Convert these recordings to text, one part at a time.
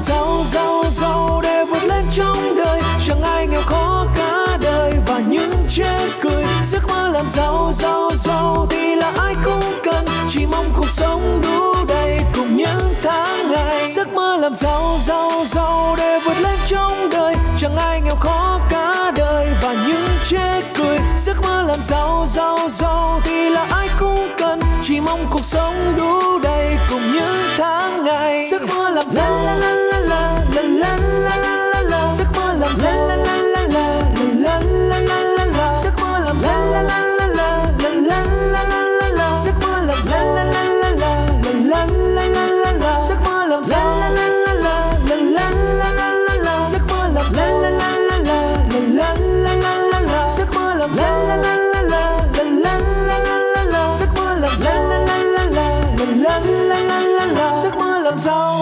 giàu để vượt lên trong đời. Chẳng ai nghèo khó cả đời và những chê cười. Giấc mơ làm giàu thì là ai cũng cần. Chỉ mong cuộc sống đủ đầy cùng những tháng ngày. Giấc mơ làm giàu để vượt lên trong đời. Chẳng ai nghèo khó cả đời và những chê cười. Giấc mơ làm giàu thì là ai cũng cần. Chỉ mong cuộc sống đủ đầy cùng những tháng ngày. Giấc mơ làm giàu la la la la la la la la. Giấc mơ làm giàu la la la la la la la la. Giấc mơ làm giàu la la la la la la la la. Giấc mơ làm giàu la la la la la la la la. Giấc mơ làm giàu la la la la la la la la. Giấc mơ làm giàu la la la la la la la la. Giấc mơ làm giàu la la la la la la la. Giấc mơ làm giàu la la la la la la. Giấc mơ làm giàu.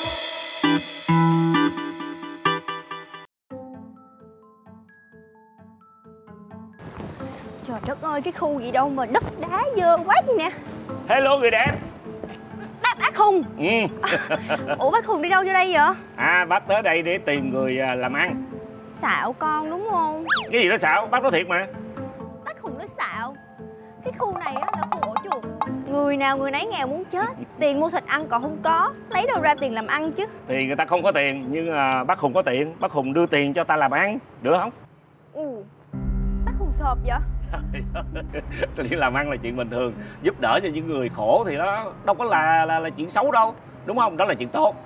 Trời đất ơi, cái khu gì đâu mà đất đá dơ quá vậy nè. Hello người đẹp. Bác Hùng. Ủa bác Hùng đi đâu vô đây vậy? Bác tới đây để tìm người làm ăn. Xạo con đúng không? Cái gì đó xạo, bác nói thiệt mà. Bác Hùng nói xạo. Cái khu này á là khu ổ chuột. Người nào người nấy nghèo muốn chết. Tiền mua thịt ăn còn không có. Lấy đâu ra tiền làm ăn chứ. Thì người ta không có tiền, nhưng bác Hùng có tiền. Bác Hùng đưa tiền cho ta làm ăn, được không? Bác Hùng sộp vậy? Tôi nghĩ làm ăn là chuyện bình thường. Giúp đỡ cho những người khổ thì nó đâu có là chuyện xấu đâu. Đúng không? Đó là chuyện tốt.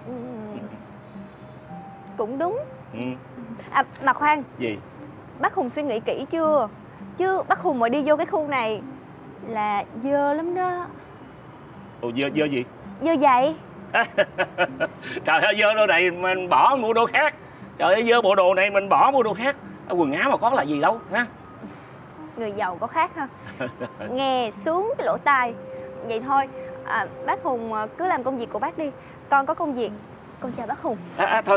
Cũng đúng. Mà khoan. Gì? Bác Hùng suy nghĩ kỹ chưa? Chứ bác Hùng mà đi vô cái khu này là dơ lắm đó. Ồ, dơ gì? Dơ vậy. Trời ơi, dơ đồ này mình bỏ mua đồ khác. Trời ơi, dơ bộ đồ này mình bỏ mua đồ khác. Quần áo mà có là gì đâu ha. Người giàu có khác ha. Nghe xuống cái lỗ tai. Vậy thôi, bác Hùng cứ làm công việc của bác đi. Con có công việc. Con chào bác Hùng. Thôi.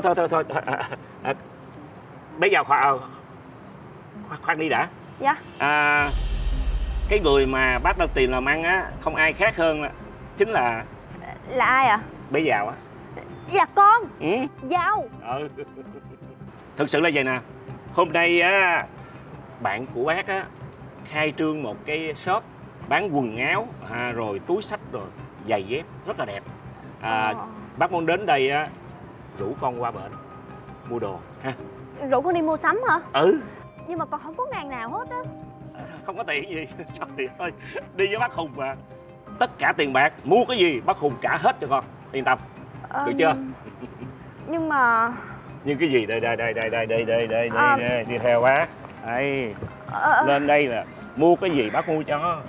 Bây giờ khoan đi đã. Dạ. Cái người mà bác đang tìm làm ăn á, không ai khác hơn chính là... Là ai ạ? Bé Giàu á. Là con. Giàu. Thực sự là vậy nè. Hôm nay á, bạn của bác á khai trương một cái shop bán quần áo, rồi túi xách, rồi giày dép rất là đẹp. Bác muốn đến đây á, rủ con qua bển mua đồ ha. Rủ con đi mua sắm hả? Nhưng mà con không có ngàn nào hết á. Không có tiền gì. Trời ơi, đi với bác Hùng mà. Tất cả tiền bạc, mua cái gì bác Hùng trả hết cho con. Yên tâm. Được chưa? Nhưng mà... Nhưng cái gì? Đây, đi theo bác. Đây. Lên đây là mua cái gì bác mua cho.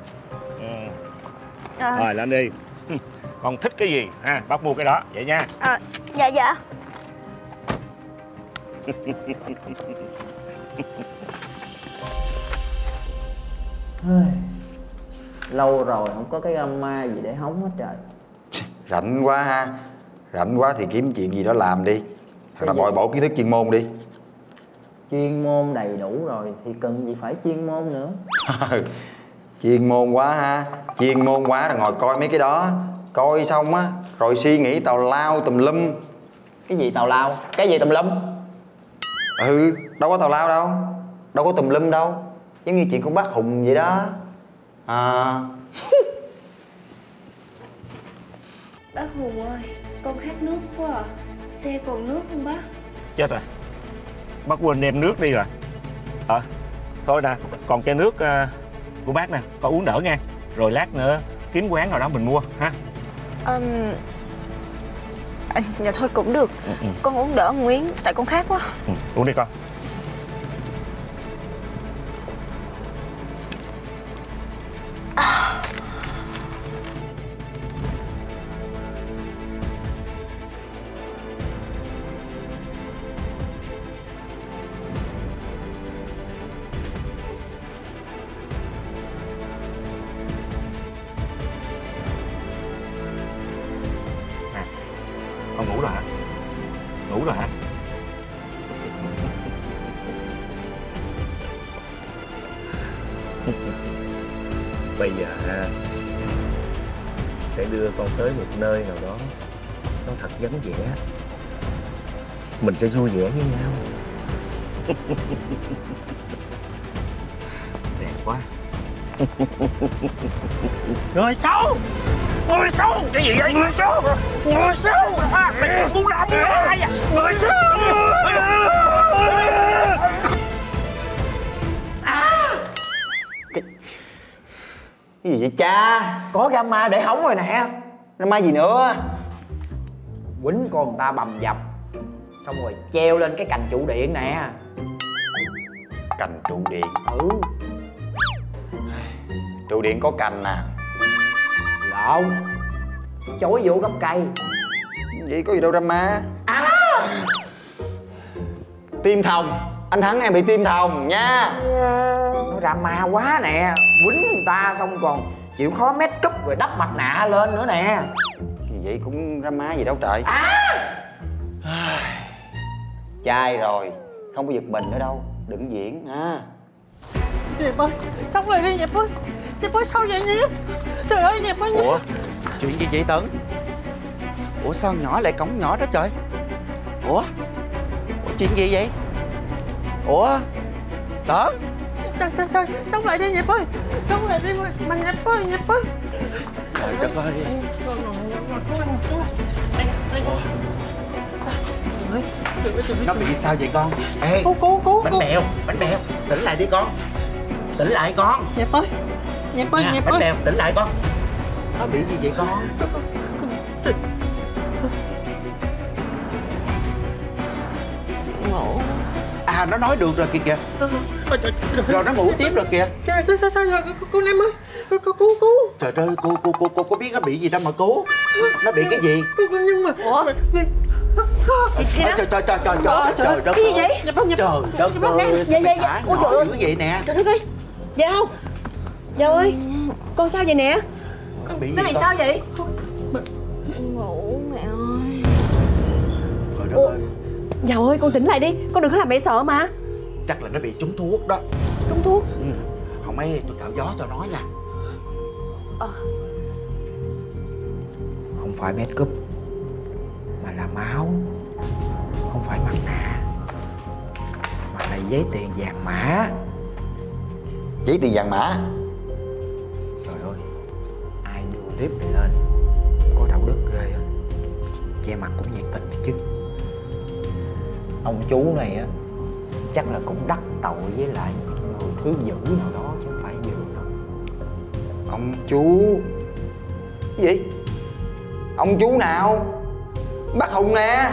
Rồi lên đi. Con thích cái gì ha, bác mua cái đó vậy nha. Dạ. Lâu rồi không có cái drama gì để hóng hết trời. Rảnh quá ha. Rảnh quá thì kiếm chuyện gì đó làm đi. Hoặc là bồi bổ kiến thức chuyên môn đi. Chuyên môn đầy đủ rồi thì cần gì phải chuyên môn nữa. Chuyên môn quá ha. Chuyên môn quá rồi ngồi coi mấy cái đó. Coi xong á rồi suy nghĩ tào lao tùm lum. Cái gì tào lao? Cái gì tùm lum? Đâu có tào lao đâu. Đâu có tùm lum đâu. Giống như chuyện của bác Hùng vậy đó. Bác Hùng ơi, con khát nước quá à. Xe còn nước không bác? Chết rồi, bác quên đem nước đi rồi. Thôi nè, còn chai nước của bác nè, con uống đỡ nha. Rồi lát nữa kiếm quán nào đó mình mua ha. Dạ thôi cũng được. Con uống đỡ một miếng, tại con khát quá. Uống đi con. Con ngủ rồi hả? Ngủ rồi hả? Bây giờ sẽ đưa con tới một nơi nào đó nó thật vắng vẻ, mình sẽ vui vẻ với nhau. Đẹp quá. Người xấu! Người xấu! Cái gì vậy? Người xấu! Người xấu! Mày muốn làm gì ai à? Người xấu! Cái gì vậy cha? Có gamma để hóng rồi nè. Drama gì nữa? Quýnh con người ta bầm dập, xong rồi treo lên cái cành trụ điện nè. Cành trụ điện? Ừ. Trụ điện có cành nè. Lộn, chối vô gốc cây. Vậy có gì đâu drama. Tim thòng. Anh Thắng em bị tim thòng nha. Nó drama quá nè. Quýnh người ta xong còn chịu khó make up rồi đắp mặt nạ lên nữa nè. Vậy cũng drama gì đâu trời. Chai rồi, không có giật mình nữa đâu. Đừng diễn ha. Điệp ơi, xong rồi đi Điệp ơi. Điệp ơi sao vậy Điệp? Trời ơi Điệp ơi. Ủa, chuyện gì vậy Tấn? Ủa sao nhỏ lại cõng nhỏ đó trời? Ủa chuyện gì vậy? Ủa Tấn? Trời, xong lại đi Điệp ơi. Xong lại đi mà Điệp ơi, Điệp ơi. Trời đất ơi. Nó bị sao vậy con? Ê, Cô bánh bèo, tỉnh lại đi con. Tỉnh lại con. Điệp ơi, Điệp ơi, Điệp bánh ơi. bèo, tỉnh lại con. Nó bị gì vậy con? Ngủ. À nó nói được rồi kìa. Rồi nó ngủ tiếp rồi kìa. Sao rồi cô Nam ơi? Cô. Trời ơi, cô có biết nó bị gì đâu mà cứu. Nó bị cái gì? Nhưng mà Ủa? Trời đất cái gì ơi. vậy? Trời đất ơi, sao mày thả nhỏ dữ vậy nè? Trời đất ơi. Dao. Dao ơi. Con sao vậy nè? Nó bị gì Nó bị con? sao vậy? Ngủ mẹ ơi. Trời đất ơi. Dao ơi, con tỉnh lại đi. Con đừng có làm mẹ sợ mà. Chắc là nó bị trúng thuốc đó. Trúng thuốc. Không ấy tôi cạo gió cho nó nha. Không phải make up mà là máu. Không phải mặt nạ mà là giấy tiền vàng mã. Giấy tiền vàng mã? Trời ơi, ai đưa clip này lên có đạo đức ghê á. Che mặt cũng nhiệt tình chứ. Ông chú này á chắc là cũng đắc tội với lại người thứ dữ nào đó chứ không phải vừa đâu. Ông chú? Cái gì? Ông chú nào? Bác Hùng nè.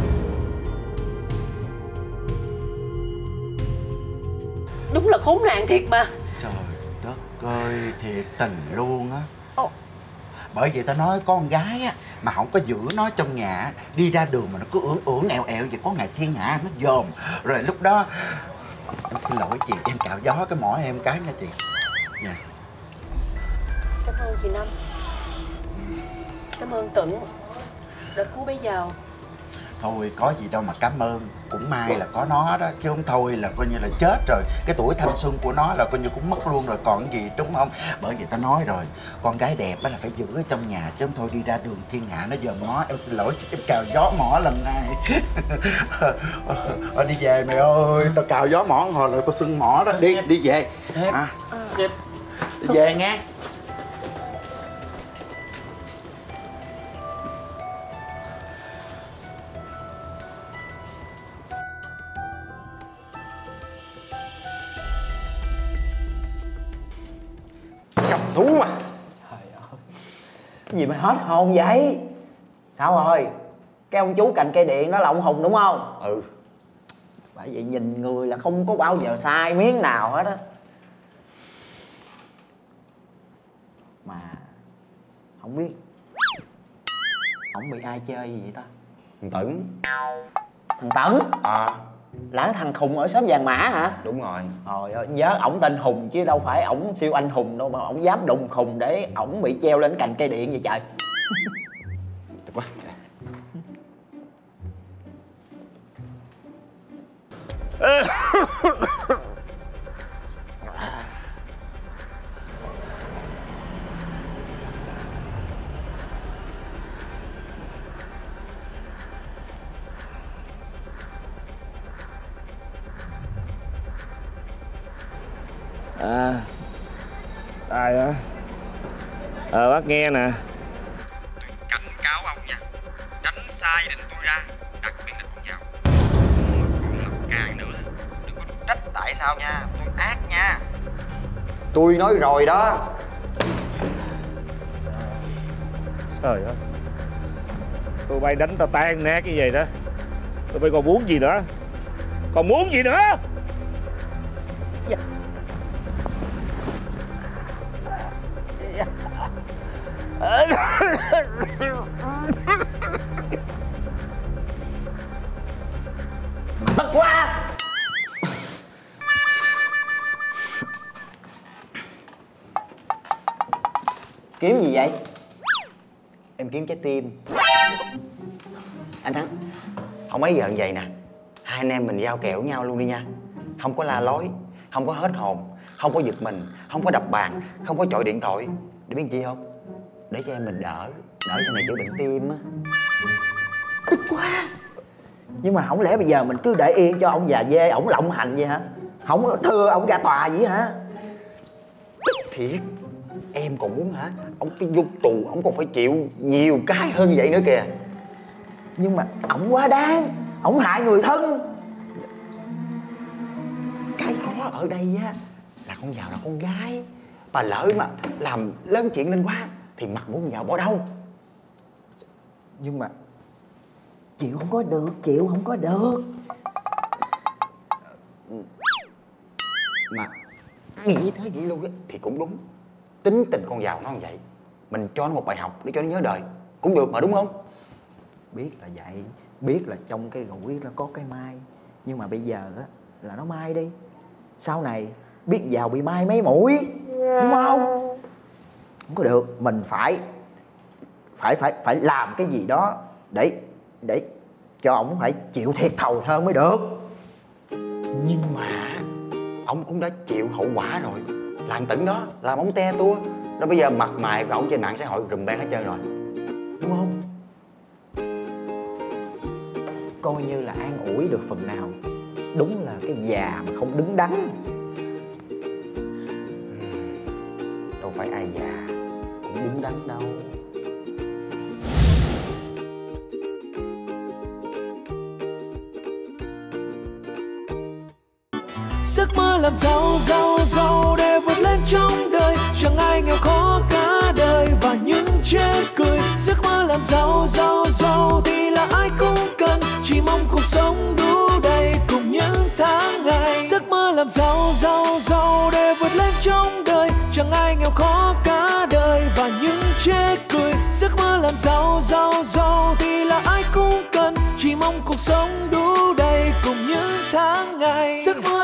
Đúng là khốn nạn thiệt mà. Trời đất ơi, thiệt tình luôn á. Bởi vậy ta nói con gái á mà không có giữ nó trong nhà, đi ra đường mà nó cứ ưỡn ẹo vậy, có ngày thiên hạ nó dòm. Rồi lúc đó em xin lỗi chị, em cạo gió cái mỏ em cái nha chị. Dạ. Cảm ơn chị Năm. Cảm ơn Tửng đã cứu bé Dao. Thôi có gì đâu mà cảm ơn. Cũng may là có nó đó, chứ không thôi là coi như là chết rồi. Cái tuổi thanh xuân của nó là coi như cũng mất luôn rồi còn gì, đúng không? Bởi vậy ta nói rồi, con gái đẹp là phải giữ ở trong nhà, chứ không thôi đi ra đường thiên hạ nó dòm ngó. Em xin lỗi, em cào gió mỏ lần này. Đi về mày ơi, tao cào gió mỏ hồi là tao sưng mỏ đó. Đi về. Đi về nghe. Thú mà. Cái gì mà hết hồn vậy? Sao rồi? Cái ông chú cành cây điện đó là ông Hùng đúng không? Ừ. Bởi vậy nhìn người là không có bao giờ sai miếng nào hết á. Mà không biết ổng bị ai chơi gì vậy ta? Thằng Tửng. Thằng Tẩn? À. Là cái thằng khùng ở xóm Vàng Mã hả? Đúng rồi. Trời ơi, nhớ ổng tên Hùng chứ đâu phải ổng siêu anh hùng đâu mà ổng dám đụng khùng để ổng bị treo lên cành cây điện vậy trời. Được quá. Ai á? Bác nghe nè. Tôi cảnh cáo ông nha, tránh xa gia đình tôi ra, đặc biệt là con Giàu. Còn làm càng nữa, đừng có trách tại sao nha, tôi ác nha. Tôi nói rồi đó. Trời ơi, tụi bay đánh tao tan nát như vậy đó, tụi bay còn muốn gì nữa? Còn muốn gì nữa? Dạ. Bất quá. Kiếm gì vậy? Em kiếm trái tim. Anh Thắng, không mấy giờ như vậy nè, hai anh em mình giao kèo với nhau luôn đi nha. Không có la lối, không có hết hồn, không có giật mình, không có đập bàn, không có chọi điện thoại. Để biết chi không? Để cho em mình đỡ sau này chữa bệnh tim á. Tức quá. Nhưng mà không lẽ bây giờ mình cứ để yên cho ông già dê ổng lộng hành vậy hả? Không thưa ông ra tòa gì hả? Thiệt, em còn muốn hả? Ông phải vô tù, ông còn phải chịu nhiều cái hơn vậy nữa kìa. Nhưng mà ổng quá đáng, ổng hại người thân. Cái khó ở đây á là con Giàu là con gái, bà lỡ mà làm lớn chuyện lên quá thì mặt mũi con Giàu bỏ đâu. Nhưng mà chịu không có được, chịu không có được. Mà nghĩ thế nghĩ luôn á thì cũng đúng. Tính tình con Giàu nó như vậy, mình cho nó một bài học để cho nó nhớ đời cũng được mà, đúng không? Biết là vậy, biết là trong cái gũi nó có cái mai. Nhưng mà bây giờ á là nó mai đi, sau này biết Giàu bị mai mấy mũi, đúng không? Không có được, mình phải làm cái gì đó để cho ổng phải chịu thiệt thòi hơn mới được. Nhưng mà ông cũng đã chịu hậu quả rồi, làm tận đó làm ông te tua đó, bây giờ mặt mày của ông trên mạng xã hội rùm beng hết trơn rồi, đúng không? Coi như là an ủi được phần nào. Đúng là cái già mà không đứng đắn. Đâu phải ai già cũng đứng đắn đâu. Giấc mơ làm giàu để vượt lên trong đời, chẳng ai nghèo khó cả đời và những chê cười. Giấc mơ làm giàu thì là ai cũng cần, chỉ mong cuộc sống đủ đầy cùng những tháng ngày. Giấc mơ làm giàu để vượt lên trong đời, chẳng ai nghèo khó cả đời và những chê cười. Giấc mơ làm giàu thì là ai cũng cần, chỉ mong cuộc sống đủ đầy cùng những tháng ngày. Giấc mơ